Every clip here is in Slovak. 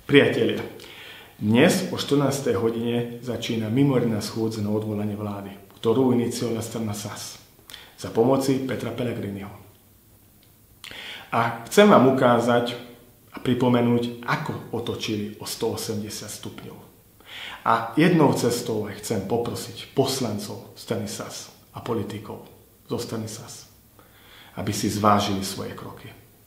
Priatelia, dnes o 14. hodine začína mimoriadna schôdza na odvolanie vlády, ktorú iniciovala strana SAS za pomoci Petra Pellegriniho. A chcem vám ukázať a pripomenúť, ako otočili o 180 stupňov. A jednou cestou aj chcem poprosiť poslancov strany SAS a politikov zo strany SAS, aby si zvážili svoje kroky.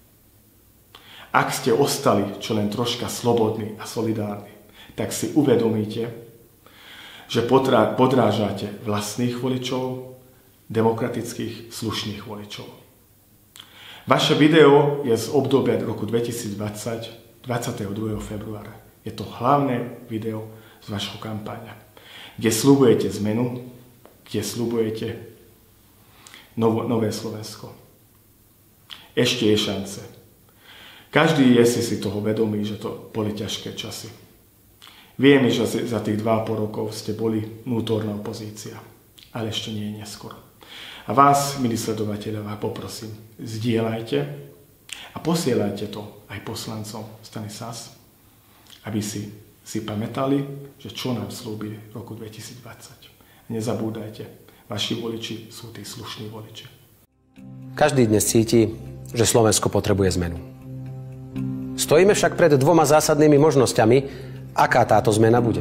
Ak ste ostali čo len troška slobodní a solidárni, tak si uvedomíte, že podrážate vlastných voličov, demokratických, slušných voličov. Vaše video je z obdobia roku 2020, 22. februára. Je to hlavné video z vašho kampáňa, kde sľubujete zmenu, kde sľubujete nové Slovensko. Ešte je šance. Každý je si toho vedomý, že to boli ťažké časy. Vieme, že za tých 2,5 rokov ste boli vnútorná opozícia, ale ešte nie je neskoro. A vás, milí sledovatelia, poprosím, zdieľajte a posielajte to aj poslancom strany SAS, aby si pamätali, že čo nám slúbili v roku 2020. Nezabúdajte, vaši voliči sú tí slušní voliči. Každý dnes cíti, že Slovensko potrebuje zmenu. Stojíme však pred dvoma zásadnými možnosťami, aká táto zmena bude.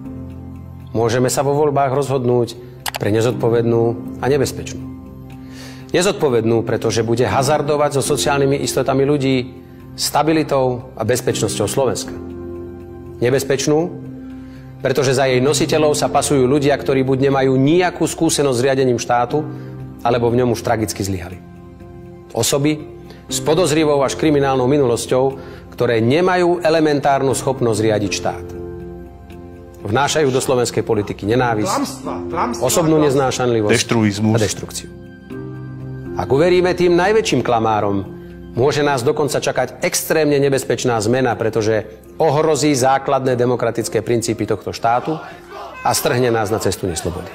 Môžeme sa vo voľbách rozhodnúť pre nezodpovednú a nebezpečnú. Nezodpovednú, pretože bude hazardovať so sociálnymi istotami ľudí, stabilitou a bezpečnosťou Slovenska. Nebezpečnú, pretože za jej nositeľov sa pasujú ľudia, ktorí buď nemajú nejakú skúsenosť s riadením štátu, alebo v ňom už tragicky zlyhali. Osoby s podozrivou až kriminálnou minulosťou, ktoré nemajú elementárnu schopnosť riadiť štát. Vnášajú do slovenskej politiky nenávisť, osobnú neznášanlivosť a deštrukciu. Ak uveríme tým najväčším klamárom, môže nás dokonca čakať extrémne nebezpečná zmena, pretože ohrozí základné demokratické princípy tohto štátu a strhne nás na cestu neslobody.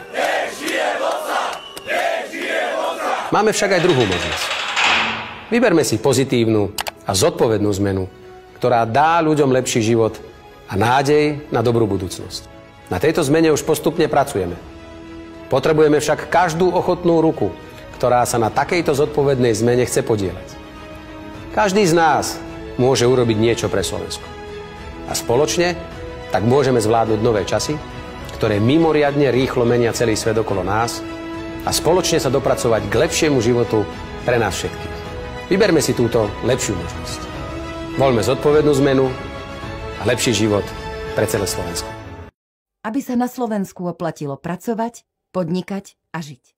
Máme však aj druhú možnosť. Vyberme si pozitívnu a zodpovednú zmenu, ktorá dá ľuďom lepší život a nádej na dobrú budúcnosť. Na tejto zmene už postupne pracujeme. Potrebujeme však každú ochotnú ruku, ktorá sa na takejto zodpovednej zmene chce podieľať. Každý z nás môže urobiť niečo pre Slovensko. A spoločne tak môžeme zvládnuť nové časy, ktoré mimoriadne rýchlo menia celý svet okolo nás a spoločne sa dopracovať k lepšiemu životu pre nás všetkých. Vyberme si túto lepšiu možnosť. Voľme zodpovednú zmenu a lepší život pre celé Slovensko. Aby sa na Slovensku oplatilo pracovať, podnikať a žiť.